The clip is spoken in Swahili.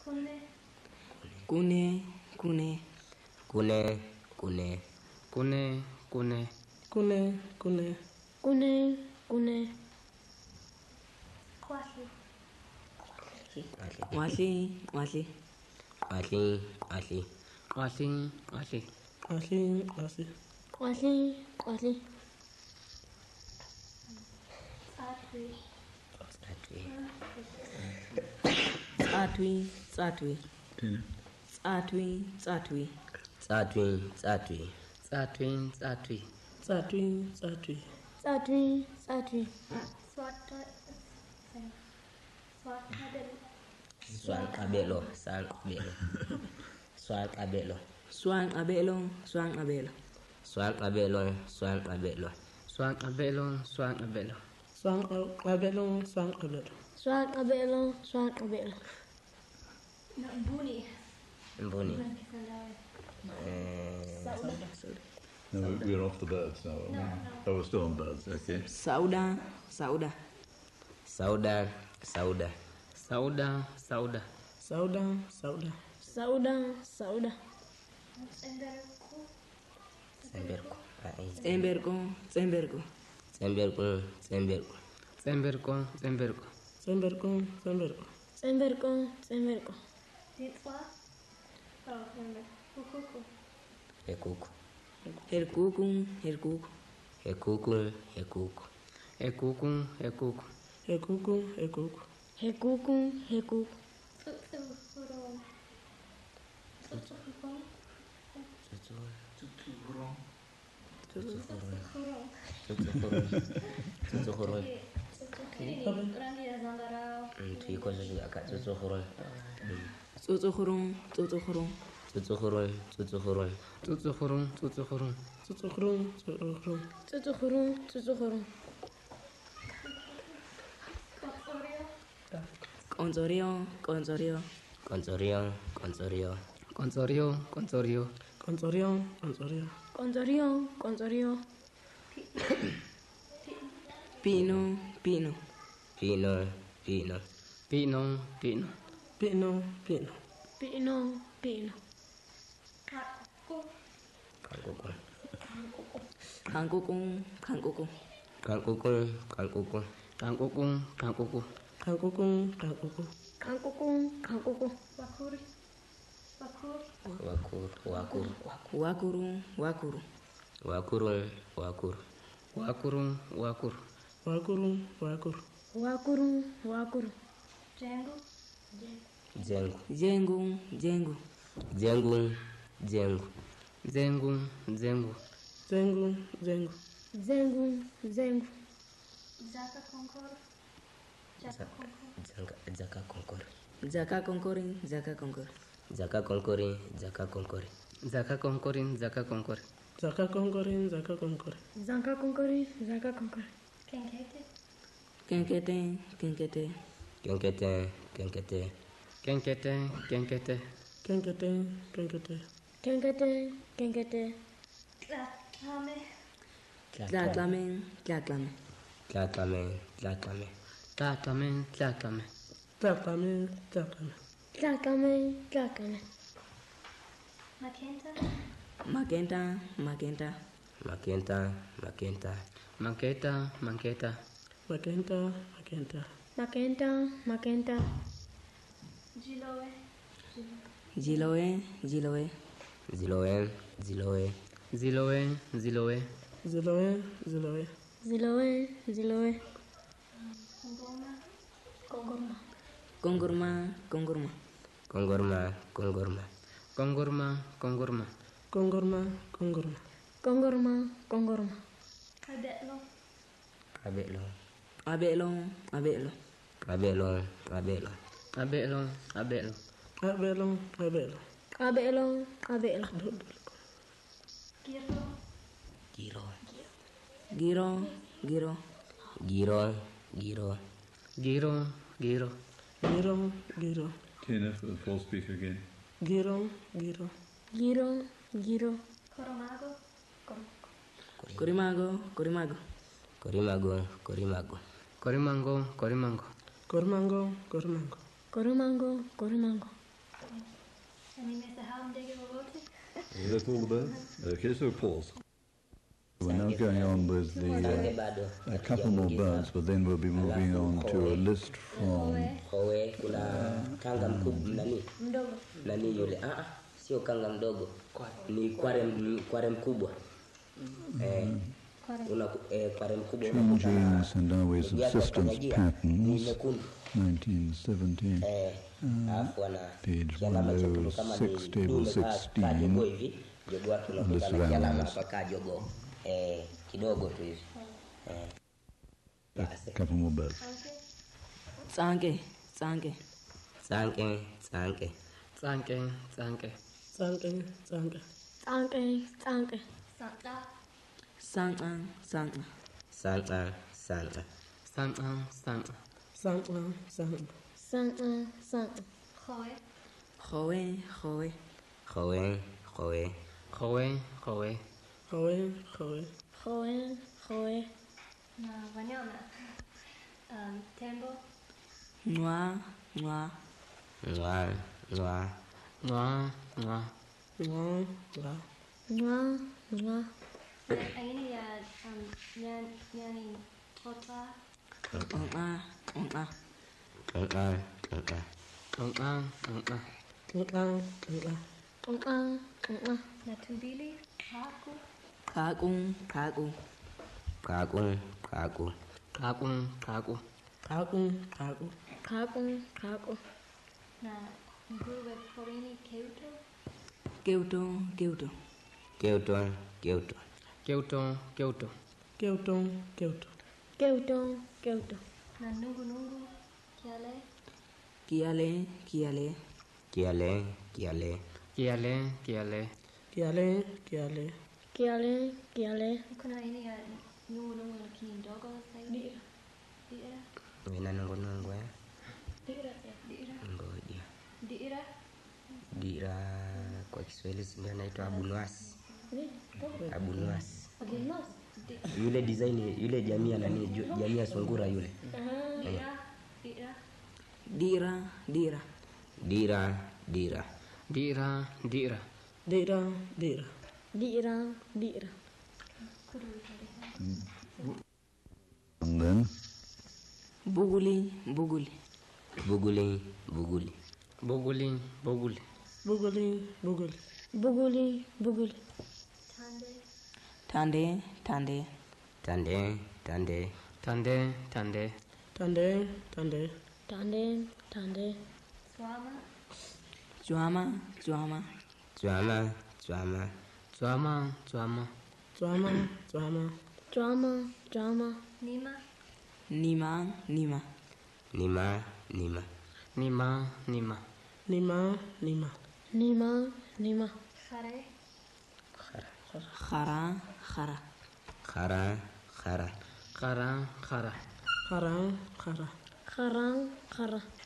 Kune. Mbuni. No, we're off the birds now. Oh, we're still on birds. Okay. Sauda. Tsemberko. Herkuku. Consorio. Pino. Kangkukung. Wakuru. Jengu. Zaka konkorin. Kenkete. Tlatlamen. Makenta. Ziloe. Kongorma. Abelo. Giro. Tina for the full speaker again. Giro. Corimago. Corimango. That's all the birds? Okay, so pause. We're now going on with Sange bado. a couple more birds, but then we'll be moving on to a list from Kowe kuna kanga mkubwa nani yule. Sio kanga mdogo. Ni kware mkubwa. Kware mkubwa Changing Sandawe Subsistence Patterns, 1917, page 106, table 16, list of animals. Kidogo tu hivi. A couple more birds. Tsanke. Sanke. Tsanke. Khoe. Na wanyama. Tembo. Nwa. Aina ya nyani tota. Na tumbili. Kaku. Na nguruwe porini keuto. Keuto. Na nungu. Kiale. Kuna aina ya nungu lakini ndogo zaidi. Dira. Ina nungu Dira kwa Kiswahili ndio inaitwa abunuasi. Yule design yule jamii nani jamii ya sungura yule. Dira. And then Buguli. Tande. Drama. Nima. Khara. Khara. Kharang.